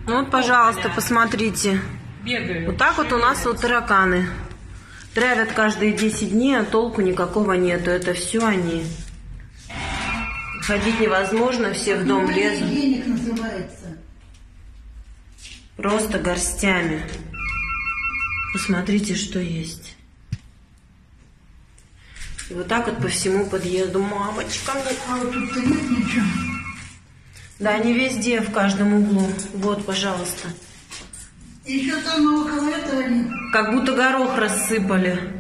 Ну вот, пожалуйста, посмотрите. Бегают. Вот так вот у нас вот тараканы. Травят каждые 10 дней, а толку никакого нету. Это все они. Ходить невозможно, все в дом лезут. Денег называется. Просто горстями. Посмотрите, что есть. И вот так вот по всему подъезду. Мамочка мне. А вот тут-то нет ничего. Да, они везде, в каждом углу. Вот, пожалуйста. Еще там около этого нет. Как будто горох рассыпали.